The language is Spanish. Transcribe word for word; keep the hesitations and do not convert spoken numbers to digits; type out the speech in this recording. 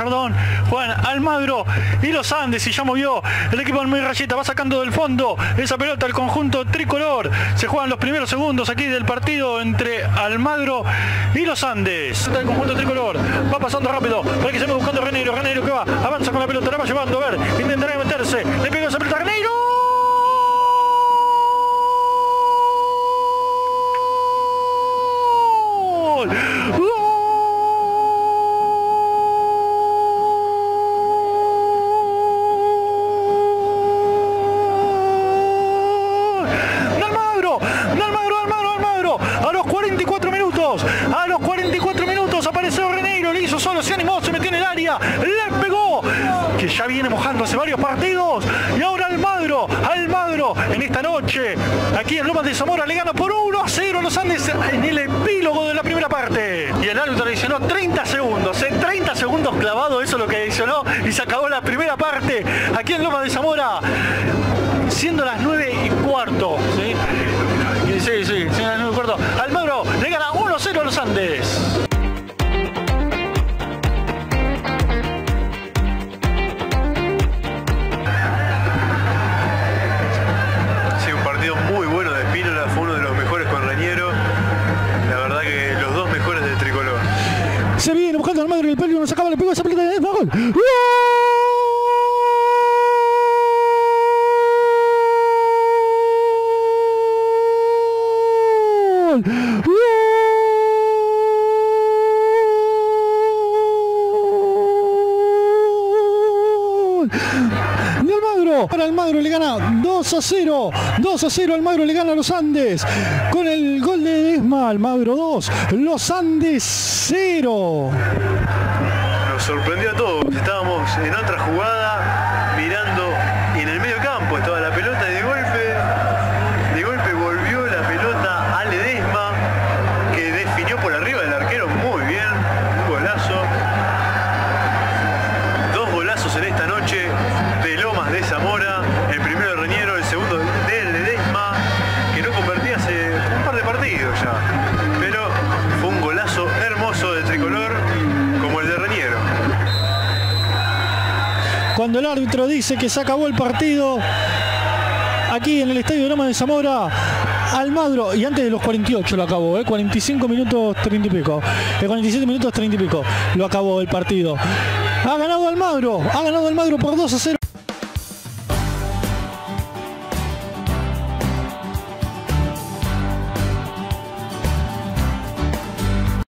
Gallardón, juegan Almagro y los Andes, y ya movió el equipo del Muy Rayeta, va sacando del fondo esa pelota al conjunto tricolor. Se juegan los primeros segundos aquí del partido entre Almagro y los Andes. El conjunto tricolor va pasando rápido, para que se va buscando Reneiro, Reneiro que va, avanza con la pelota, la va llevando, a ver, intentará meterse, le pega esa pelota a Reneiro. A los cuarenta y cuatro minutos apareció Reneiro, le hizo solo, se animó, se metió en el área, le pegó, que ya viene mojando hace varios partidos. Y ahora Almagro, Almagro en esta noche, aquí en Lomas de Zamora, le gana por uno a cero a los Andes en el epílogo de la primera parte. Y el árbitro adicionó treinta segundos, ¿eh? treinta segundos clavado, eso es lo que adicionó, y se acabó la primera parte aquí en Lomas de Zamora, siendo las nueve y cuarto. ¿Sí? Sí, sí, sí, no me acuerdo. Almagro le gana uno a cero a los Andes. Sí, un partido muy bueno de Espínola, fue uno de los mejores con Reñero. La verdad que los dos mejores del tricolor. Se viene buscando Almagro y el peligro no se acaba, le pegó esa pelota de gol. De Almagro, para Almagro le gana dos a cero, dos a cero. Almagro le gana a los Andes con el gol de Ledesma. Almagro dos, los Andes cero. Nos sorprendió a todos, estábamos en otra jugada mirando y en el medio campo estaba la pelota y de golpe de golpe volvió la pelota a Ledesma, que definió por arriba del arquero muy bien, un golazo. Dos golazos en esta noche de Lomas de Zamora, el primero de Reñero, el segundo de Ledesma, que no convertía hace un par de partidos ya, pero fue un golazo hermoso del tricolor como el de Reñero. Cuando el árbitro dice que se acabó el partido aquí en el estadio de Lomas de Zamora, Almagro, y antes de los cuarenta y ocho lo acabó, ¿eh? cuarenta y cinco minutos treinta y pico, de cuarenta y siete minutos treinta y pico lo acabó el partido. Ha ganado Almagro, ha ganado Almagro por dos a cero.